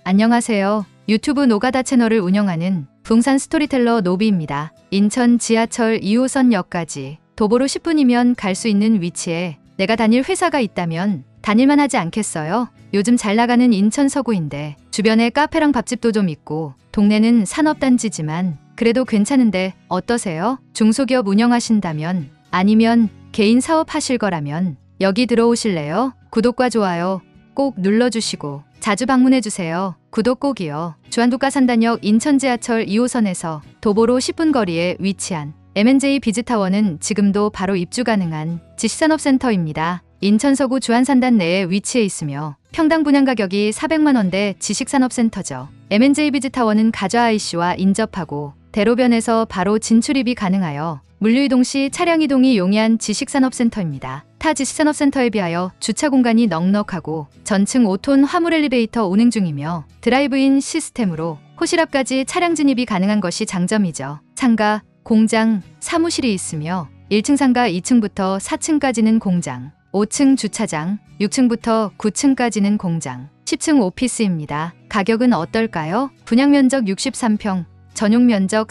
안녕하세요. 유튜브 노가다 채널을 운영하는 부동산 스토리텔러 노비입니다. 인천 지하철 2호선역까지 도보로 10분이면 갈 수 있는 위치에 내가 다닐 회사가 있다면 다닐만 하지 않겠어요? 요즘 잘 나가는 인천 서구인데 주변에 카페랑 밥집도 좀 있고 동네는 산업단지지만 그래도 괜찮은데 어떠세요? 중소기업 운영하신다면 아니면 개인 사업 하실 거라면 여기 들어오실래요? 구독과 좋아요 꼭 눌러주시고 자주 방문해주세요. 구독 꼭이요. 주안독가산단역 인천 지하철 2호선에서 도보로 10분 거리에 위치한 M&J 비즈타워는 지금도 바로 입주 가능한 지식산업센터입니다. 인천 서구 주안산단 내에 위치해 있으며 평당 분양 가격이 400만원대 지식산업센터죠. M&J 비즈타워는 가좌 IC와 인접하고 대로변에서 바로 진출입이 가능하여 물류이동 시 차량 이동이 용이한 지식산업센터입니다. 타 지식산업센터에 비하여 주차 공간이 넉넉하고 전층 5톤 화물 엘리베이터 운행 중이며 드라이브인 시스템으로 호실 앞까지 차량 진입이 가능한 것이 장점이죠. 상가, 공장, 사무실이 있으며 1층 상가 2층부터 4층까지는 공장, 5층 주차장, 6층부터 9층까지는 공장, 10층 오피스입니다. 가격은 어떨까요? 분양면적 63평, 전용면적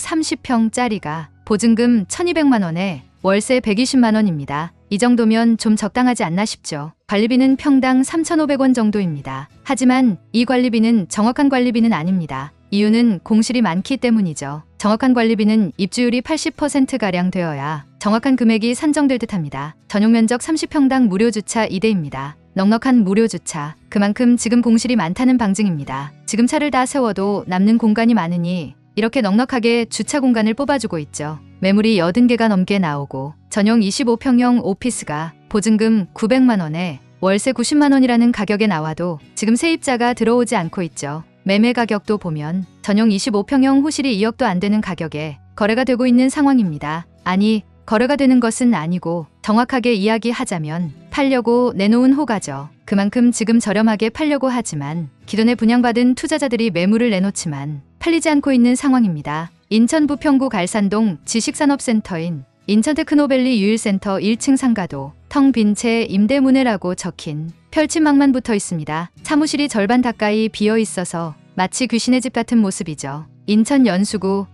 30평짜리가 보증금 1200만원에 월세 120만원입니다. 이 정도면 좀 적당하지 않나 싶죠. 관리비는 평당 3,500원 정도입니다. 하지만 이 관리비는 정확한 관리비는 아닙니다. 이유는 공실이 많기 때문이죠. 정확한 관리비는 입주율이 80%가량 되어야 정확한 금액이 산정될 듯합니다. 전용면적 30평당 무료주차 2대입니다. 넉넉한 무료주차, 그만큼 지금 공실이 많다는 방증입니다. 지금 차를 다 세워도 남는 공간이 많으니 이렇게 넉넉하게 주차 공간을 뽑아주고 있죠. 매물이 80개가 넘게 나오고 전용 25평형 오피스가 보증금 900만원에 월세 90만원이라는 가격에 나와도 지금 세입자가 들어오지 않고 있죠. 매매 가격도 보면 전용 25평형 호실이 2억도 안 되는 가격에 거래가 되고 있는 상황입니다. 아니, 거래가 되는 것은 아니고 정확하게 이야기하자면 팔려고 내놓은 호가죠. 그만큼 지금 저렴하게 팔려고 하지만 기존에 분양받은 투자자들이 매물을 내놓지만 팔리지 않고 있는 상황입니다. 인천 부평구 갈산동 지식산업센터인 인천테크노밸리 유일센터 1층 상가도 텅 빈 채 임대문해라고 적힌 펼침막만 붙어 있습니다. 사무실이 절반 가까이 비어 있어서 마치 귀신의 집 같은 모습이죠. 인천 연수구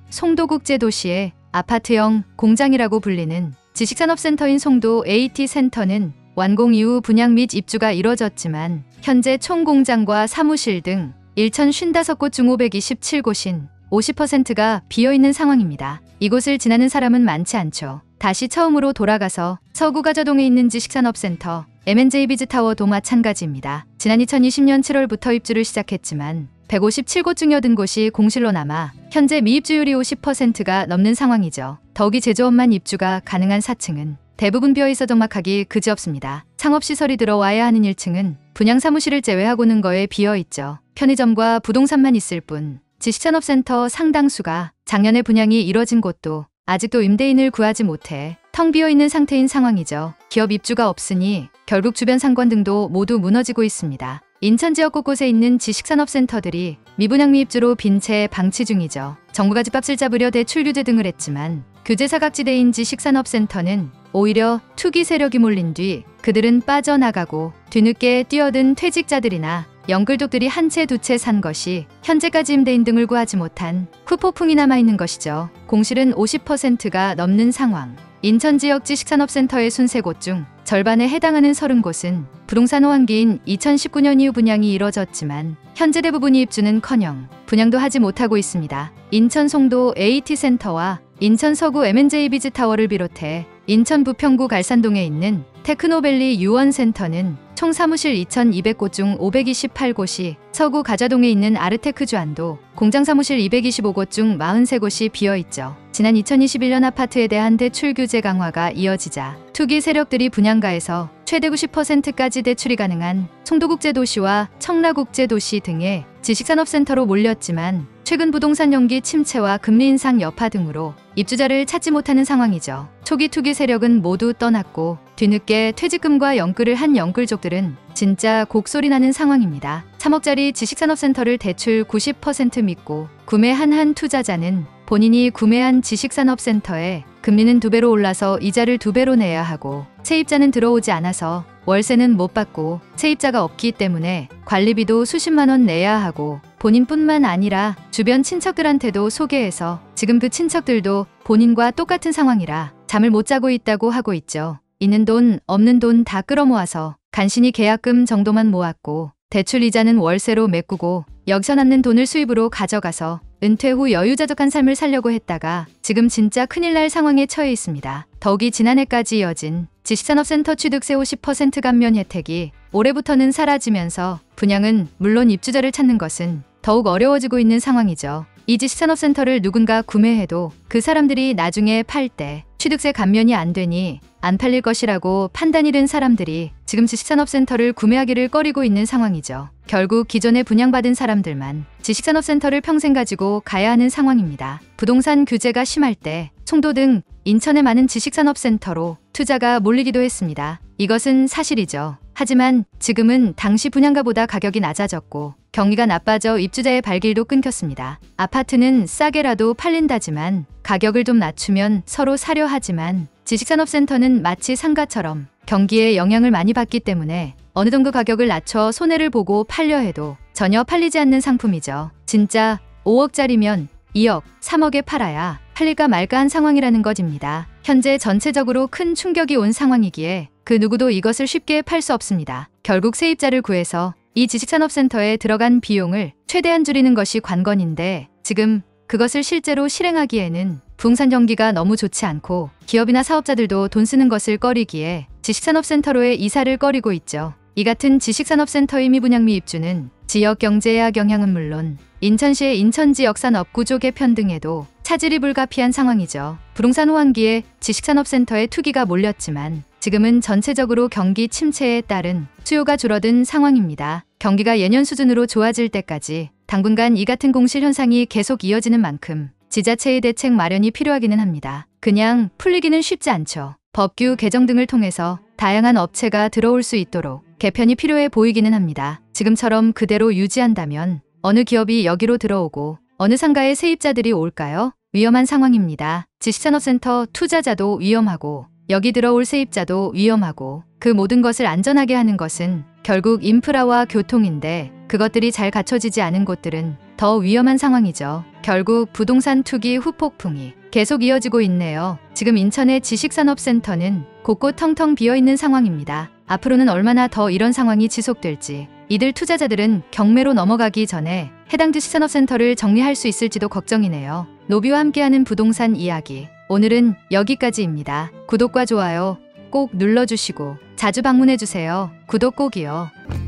송도국제도시의 아파트형 공장이라고 불리는 지식산업센터인 송도 AT센터는 완공 이후 분양 및 입주가 이뤄졌지만 현재 총 공장과 사무실 등 1,055곳 중 527곳인 50%가 비어있는 상황입니다. 이곳을 지나는 사람은 많지 않죠. 다시 처음으로 돌아가서 서구 가좌동에 있는 지식산업센터 M&J 비즈타워도 마찬가지입니다. 지난 2020년 7월부터 입주를 시작했지만 157곳 중 80곳이 공실로 남아 현재 미입주율이 50%가 넘는 상황이죠. 더욱이 제조업만 입주가 가능한 4층은 대부분 비어있어 적막하기 그지없습니다. 상업시설이 들어와야 하는 1층은 분양사무실을 제외하고는 거의 비어있죠. 편의점과 부동산만 있을 뿐 지식산업센터 상당수가 작년에 분양이 이뤄진 곳도 아직도 임대인을 구하지 못해 텅 비어있는 상태인 상황이죠. 기업 입주가 없으니 결국 주변 상권 등도 모두 무너지고 있습니다. 인천 지역 곳곳에 있는 지식산업센터들이 미분양 미입주로 빈 채 방치 중이죠. 정부가 집값을 잡으려 대출 규제 등을 했지만 규제 사각지대인 지식산업센터는 오히려 투기 세력이 몰린 뒤 그들은 빠져나가고 뒤늦게 뛰어든 퇴직자들이나 영끌족들이 한 채 두 채 산 것이 현재까지 임대인 등을 구하지 못한 후폭풍이 남아있는 것이죠. 공실은 50%가 넘는 상황. 인천 지역 지식산업센터의 53곳 중 절반에 해당하는 30곳은 부동산 호황기인 2019년 이후 분양이 이뤄졌지만 현재 대부분이 입주는커녕 분양도 하지 못하고 있습니다. 인천 송도 AT센터와 인천 서구 M&J 비즈타워를 비롯해 인천 부평구 갈산동에 있는 테크노밸리 유원센터는 총 사무실 2,200곳 중 528곳이 서구 가좌동에 있는 아르테크 주안도 공장 사무실 225곳 중 43곳이 비어있죠. 지난 2021년 아파트에 대한 대출 규제 강화가 이어지자 투기 세력들이 분양가에서 최대 90%까지 대출이 가능한 송도국제도시와 청라국제도시 등의 지식산업센터로 몰렸지만 최근 부동산 연기 침체와 금리 인상 여파 등으로 입주자를 찾지 못하는 상황이죠. 초기 투기 세력은 모두 떠났고 뒤늦게 퇴직금과 영끌을 한 영끌족들은 진짜 곡소리 나는 상황입니다. 3억짜리 지식산업센터를 대출 90% 믿고 구매한 한 투자자는 본인이 구매한 지식산업센터에 금리는 2배로 올라서 이자를 2배로 내야 하고 세입자는 들어오지 않아서 월세는 못 받고 세입자가 없기 때문에 관리비도 수십만 원 내야 하고 본인뿐만 아니라 주변 친척들한테도 소개해서 지금 그 친척들도 본인과 똑같은 상황이라 잠을 못 자고 있다고 하고 있죠. 있는 돈, 없는 돈 다 끌어모아서 간신히 계약금 정도만 모았고 대출 이자는 월세로 메꾸고 여기서 남는 돈을 수입으로 가져가서 은퇴 후 여유자적한 삶을 살려고 했다가 지금 진짜 큰일 날 상황에 처해 있습니다. 더욱이 지난해까지 이어진 지식산업센터 취득세 50% 감면 혜택이 올해부터는 사라지면서 분양은 물론 입주자를 찾는 것은 더욱 어려워지고 있는 상황이죠. 이 지식산업센터를 누군가 구매해도 그 사람들이 나중에 팔 때 취득세 감면이 안 되니 안 팔릴 것이라고 판단이 든 사람들이 지금 지식산업센터를 구매하기를 꺼리고 있는 상황이죠. 결국 기존에 분양받은 사람들만 지식산업센터를 평생 가지고 가야 하는 상황입니다. 부동산 규제가 심할 때 송도 등 인천의 많은 지식산업센터로 투자가 몰리기도 했습니다. 이것은 사실이죠. 하지만 지금은 당시 분양가보다 가격이 낮아졌고 경기가 나빠져 입주자의 발길도 끊겼습니다. 아파트는 싸게라도 팔린다지만 가격을 좀 낮추면 서로 사려 하지만 지식산업센터는 마치 상가처럼 경기에 영향을 많이 받기 때문에 어느 정도 가격을 낮춰 손해를 보고 팔려 해도 전혀 팔리지 않는 상품이죠. 진짜 5억짜리면 2억, 3억에 팔아야 팔릴까 말까 한 상황이라는 것입니다. 현재 전체적으로 큰 충격이 온 상황이기에 그 누구도 이것을 쉽게 팔 수 없습니다. 결국 세입자를 구해서 이 지식산업센터에 들어간 비용을 최대한 줄이는 것이 관건인데 지금 그것을 실제로 실행하기에는 부동산 경기가 너무 좋지 않고 기업이나 사업자들도 돈 쓰는 것을 꺼리기에 지식산업센터로의 이사를 꺼리고 있죠. 이 같은 지식산업센터의 미분양 미입주는 지역 경제의 악영향은 물론 인천시의 인천지역 산업 구조 개편 등에도 차질이 불가피한 상황이죠. 부동산 호황기에 지식산업센터에 투기가 몰렸지만 지금은 전체적으로 경기 침체에 따른 수요가 줄어든 상황입니다. 경기가 예년 수준으로 좋아질 때까지 당분간 이 같은 공실 현상이 계속 이어지는 만큼 지자체의 대책 마련이 필요하기는 합니다. 그냥 풀리기는 쉽지 않죠. 법규 개정 등을 통해서 다양한 업체가 들어올 수 있도록 개편이 필요해 보이기는 합니다. 지금처럼 그대로 유지한다면 어느 기업이 여기로 들어오고 어느 상가의 세입자들이 올까요? 위험한 상황입니다. 지식산업센터 투자자도 위험하고 여기 들어올 세입자도 위험하고 그 모든 것을 안전하게 하는 것은 결국 인프라와 교통인데 그것들이 잘 갖춰지지 않은 곳들은 더 위험한 상황이죠. 결국 부동산 투기 후폭풍이 계속 이어지고 있네요. 지금 인천의 지식산업센터는 곳곳 텅텅 비어있는 상황입니다. 앞으로는 얼마나 더 이런 상황이 지속될지 이들 투자자들은 경매로 넘어가기 전에 해당 지식산업센터를 정리할 수 있을지도 걱정이네요. 노비와 함께하는 부동산 이야기 오늘은 여기까지입니다. 구독과 좋아요 꼭 눌러주시고 자주 방문해주세요. 구독 꼭이요.